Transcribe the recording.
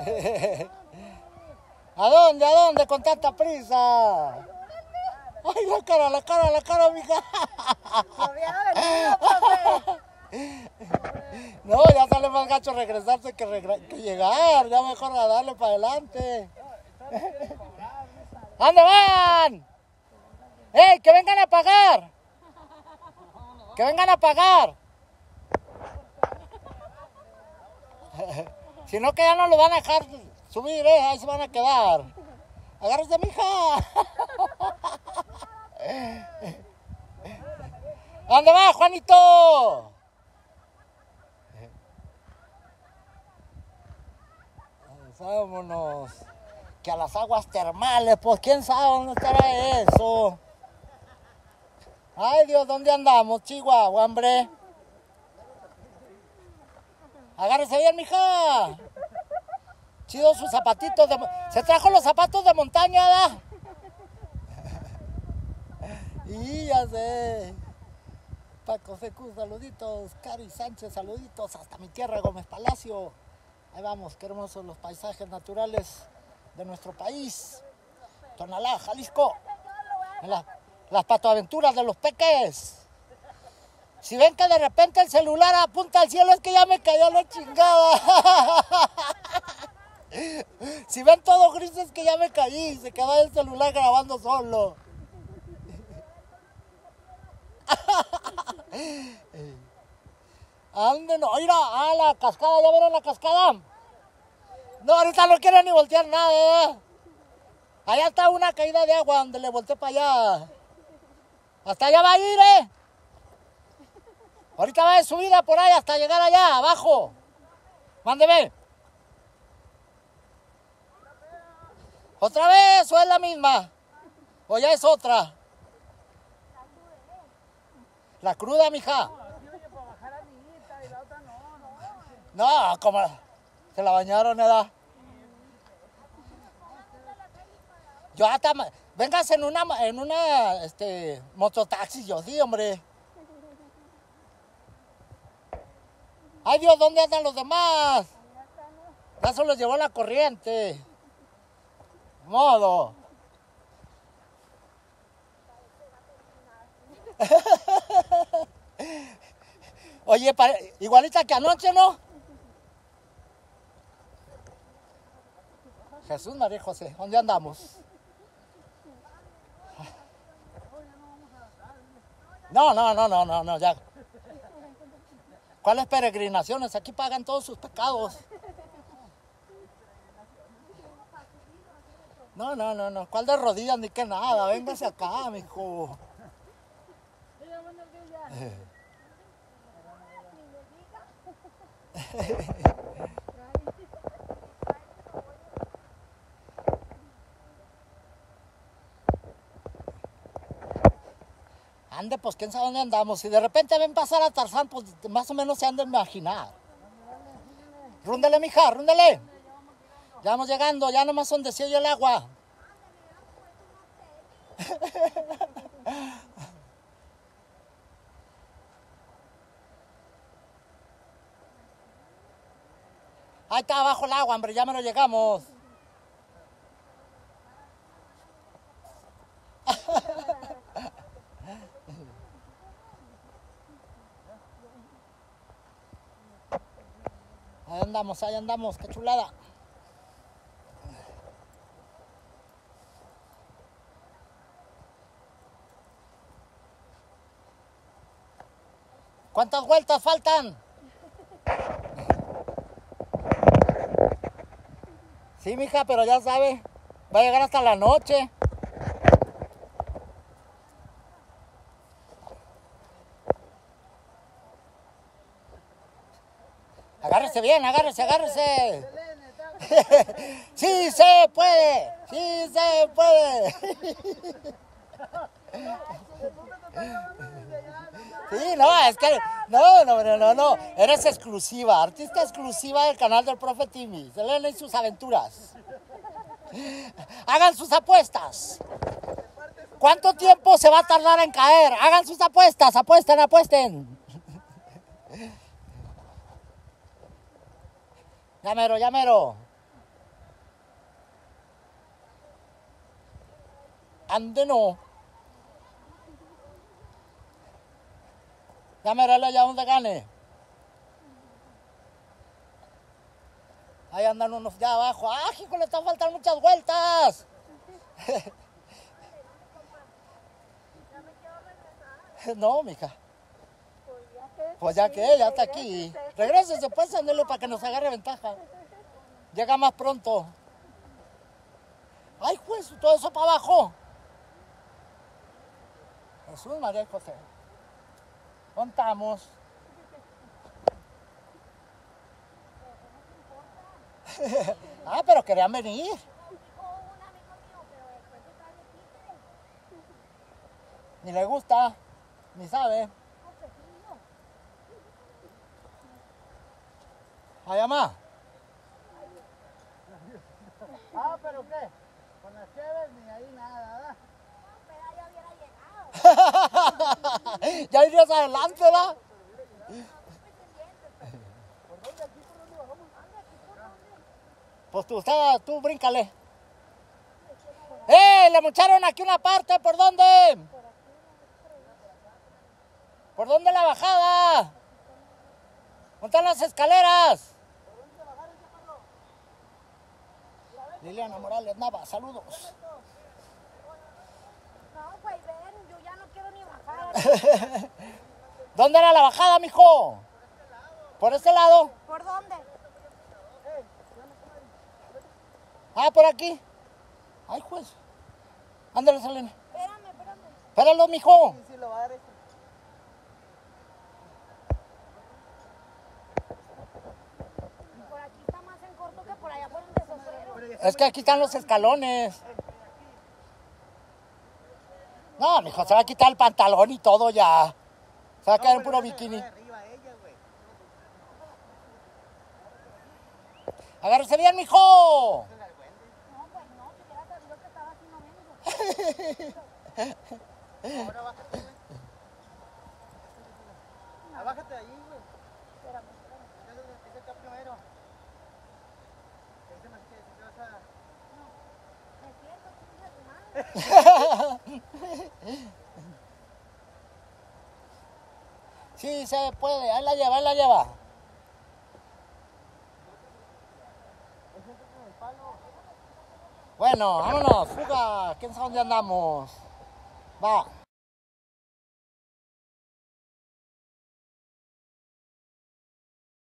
¿A dónde? ¿A dónde con tanta prisa? Ay, la cara, mija. No había venido, profe. No, ya sale más gacho regresarse que llegar. Ya mejor a darle para adelante. ¿Dónde van? ¡Ey, que vengan a pagar! ¡Que vengan a pagar! Si no, que ya no lo van a dejar subir, ahí se van a quedar. Agárrese, mija. ¿Dónde va, Juanito? Vámonos. Que a las aguas termales, pues quién sabe dónde estará eso. Ay, Dios, ¿dónde andamos, Chihuahua, hombre? Agárrese bien, mija. Chido sus zapatitos de... Se trajo los zapatos de montaña, ¿da? Y ya sé. Paco Secu, saluditos. Cari Sánchez, saluditos. Hasta mi tierra, Gómez Palacio. Ahí vamos, qué hermosos los paisajes naturales de nuestro país. Tonalá, Jalisco. Las patoaventuras de los peques. Si ven que de repente el celular apunta al cielo, es que ya me cayó la chingada. Si ven todo gris, es que ya me caí. Se quedó el celular grabando solo. ¿Dónde no? Mira, la cascada, ¿ya vieron la cascada? No, ahorita no quieren ni voltear nada, ¿eh? Allá está una caída de agua donde le volteé para allá. Hasta allá va a ir, ¿eh? Ahorita va de subida por ahí hasta llegar allá, abajo. Mándeme. ¿Otra vez o es la misma? ¿O ya es otra? La cruda, mija. No, como se la bañaron, ¿verdad? Yo hasta... Véngase en una mototaxi, yo sí, hombre. Ay, Dios, ¿dónde andan los demás? Ya se los llevó la corriente. Modo. Oye, igualita que anoche, ¿no? Jesús, María José, ¿dónde andamos? No, ya. ¿Cuáles peregrinaciones? Aquí pagan todos sus pecados. No. ¿Cuál de rodillas ni que nada? Véngase acá, mijo. Ande, pues quién sabe dónde andamos. Si de repente ven pasar a Tarzán, pues más o menos se han de imaginar. Rúndele, mija, rúndele. Ya vamos llegando, ya nomás donde se oye el agua. Ahí está abajo el agua, hombre, ya me lo llegamos. Ahí andamos, qué chulada. ¿Cuántas vueltas faltan? Sí, mija, pero ya sabe, va a llegar hasta la noche. Agárrese bien, agárrese. Sí se puede. Sí, no, es que no. Eres exclusiva, artista exclusiva del canal del profe Timmy. Selena y sus aventuras. Hagan sus apuestas. ¿Cuánto tiempo se va a tardar en caer? Hagan sus apuestas, apuesten. Ya mero. ande no. Ya mírale allá donde gane. Ahí andan unos ya abajo. ¡Ah, hijo, le están faltando muchas vueltas! No, mija. Pues ya que, ya está aquí. Regrésese pues, ándele para que nos agarre ventaja. Llega más pronto. ¡Ay, juez! Todo eso para abajo. Jesús, María y José. ¿Dónde estamos? Ah, pero querían venir. Ni le gusta, ni sabe. Allá más. Ah, pero ¿qué? Con las cheves ni ahí nada, ¿verdad? Ya irías adelante, ¿verdad? Pues tú bríncale. Le mocharon aquí una parte, ¿por dónde? ¿Por dónde la bajada? ¿Dónde están las escaleras? Liliana Morales Nava, saludos. No, pues ven, yo ya no quiero ni bajar. ¿Dónde era la bajada, mijo? ¿Por este lado? ¿Por dónde? Ah, por aquí. Ay, juez. Ándale, Selena. Espérame. Espéralo, mijo. Sí, lo va a dar esto. Por aquí está más en corto que por allá por donde Sosero. Es que aquí están los escalones. No, mijo, se va a quitar el pantalón y todo ya. Se va a quedar en puro bikini. Agárrese bien, mijo. No, pues no, si hubiera sabido que estaba así no vengo. Ahora bájate, güey. Bájate de allí, güey. Espérame. Ese acá primero. Ese más que si te vas a... Me siento, Sí, se puede. Ahí la lleva, ahí la lleva. Bueno, vámonos, fuga. ¿Quién sabe dónde andamos? Va.